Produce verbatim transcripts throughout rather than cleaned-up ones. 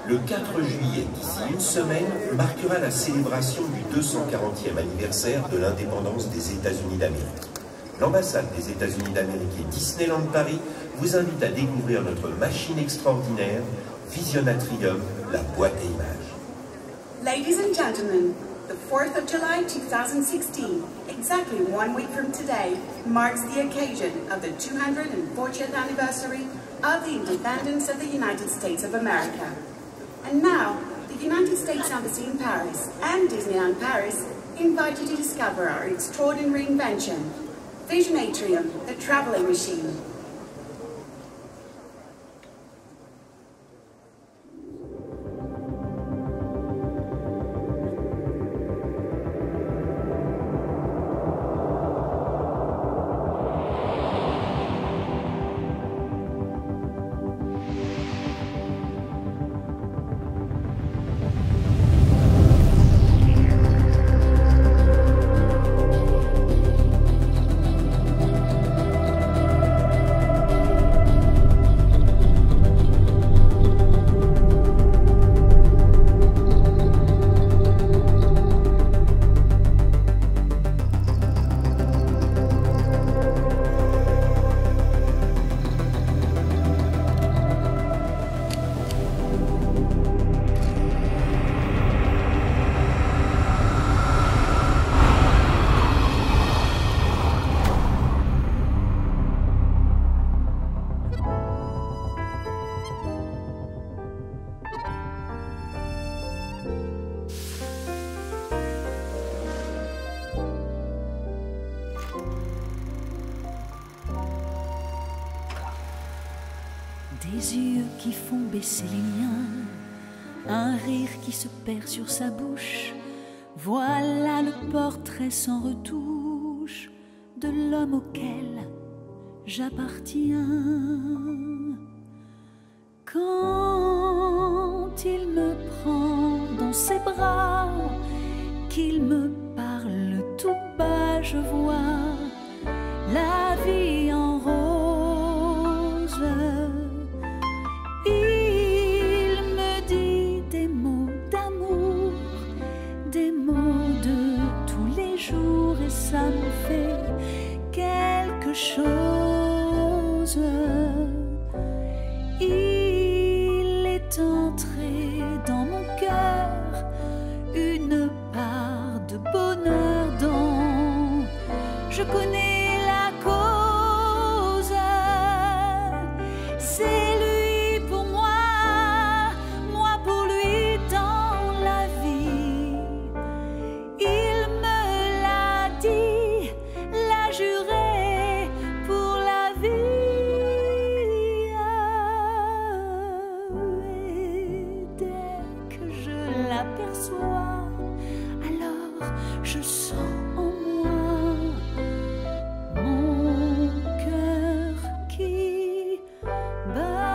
Le quatre juillet, d'ici une semaine, marquera la célébration du deux cent quarantième anniversaire de l'indépendance des États-Unis d'Amérique. L'ambassade des États-Unis d'Amérique et Disneyland Paris vous invite à découvrir notre machine extraordinaire, Visionatrium, la boîte à images. Ladies and gentlemen, the fourth of July two thousand sixteen, exactly one week from today, marks the occasion of the two hundred fortieth anniversary of the independence of the United States of America. And now, the United States Embassy in Paris and Disneyland Paris invite you to discover our extraordinary invention, Visionatrium, the traveling machine. Des yeux qui font baisser les miens, un rire qui se perd sur sa bouche. Voilà le portrait sans retouche de l'homme auquel j'appartiens. Quand il me prend dans ses bras, qu'il me parle tout bas, je vois la vie en rose. Il me dit des mots d'amour, des mots de tous les jours, et ça me fait quelque chose. Il est entré dans mon cœur une part de bonheur dont je connais la cause. C'est lui pour moi, moi pour lui dans la vie. Il me l'a dit, l'a juré pour la vie. Et dès que je l'aperçois, alors je sens en moi mon cœur qui bat.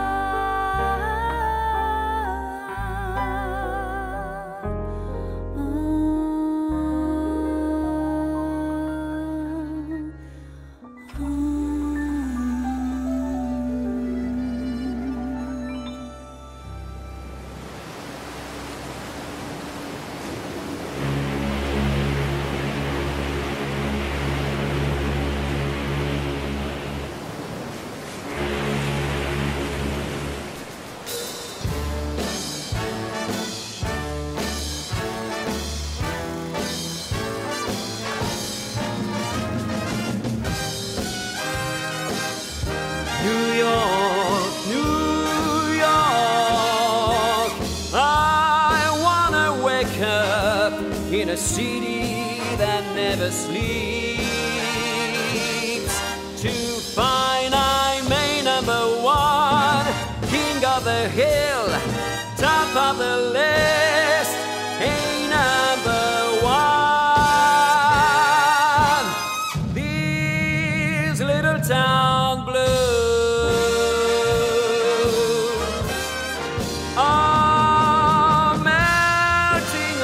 New York, New York, I wanna wake up in a city that never sleeps, to find I'm a number one, king of the hill, top of the list, a number one. These little town blues are melting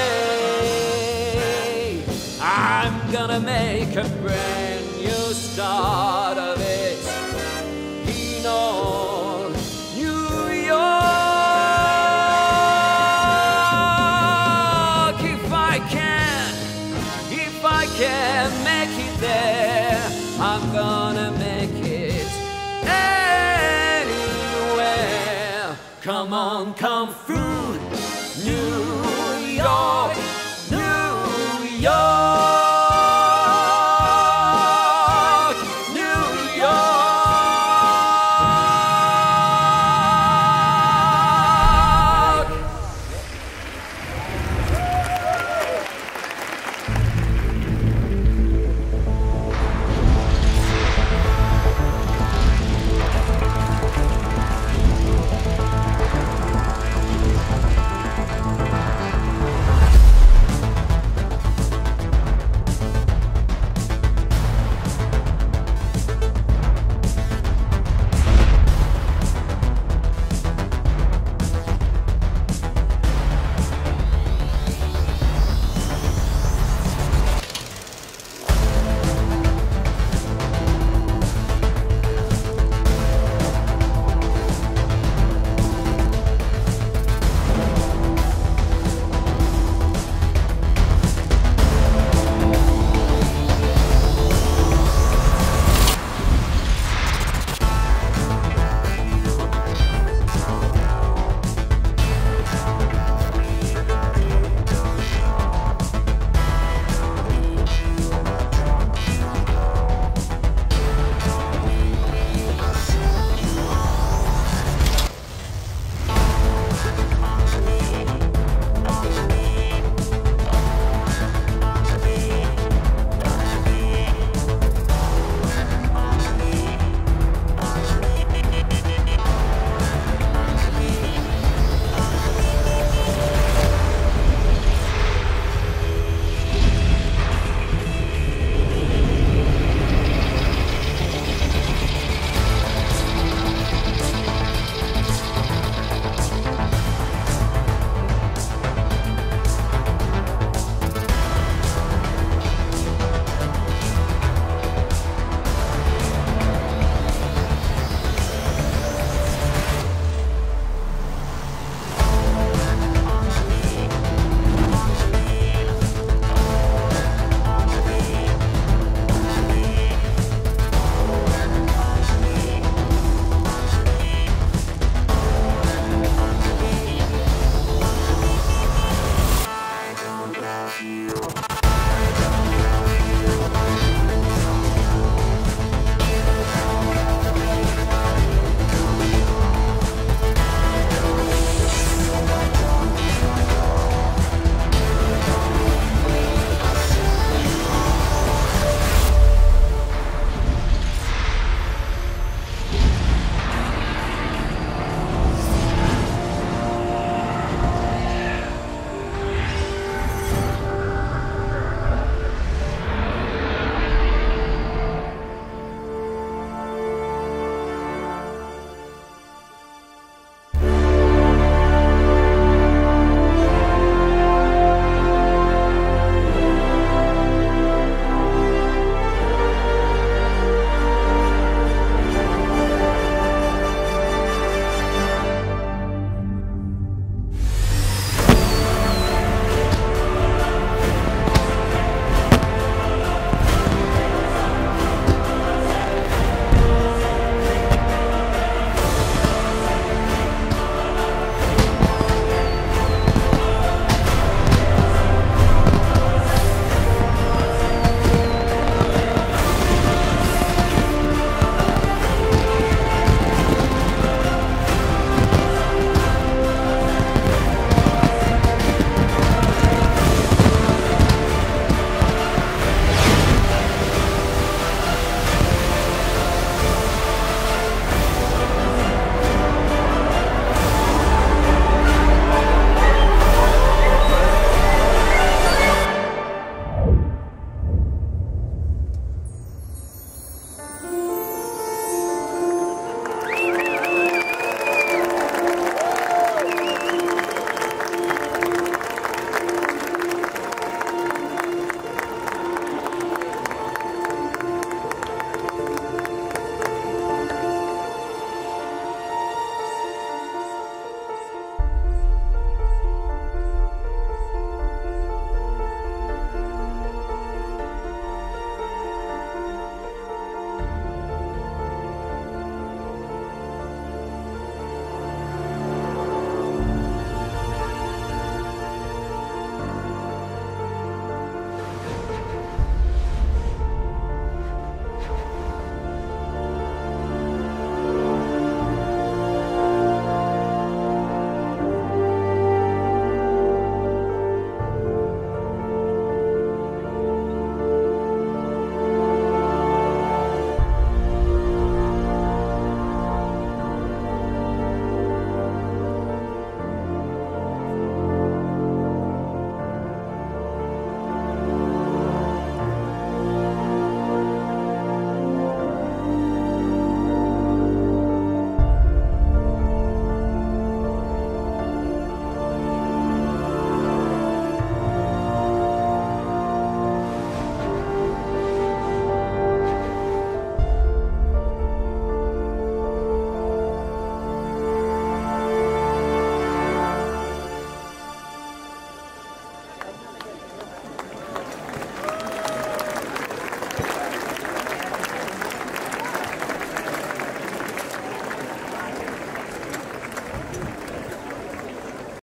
away. I'm gonna make a brand new start of it in all New York. Come on, come through New York.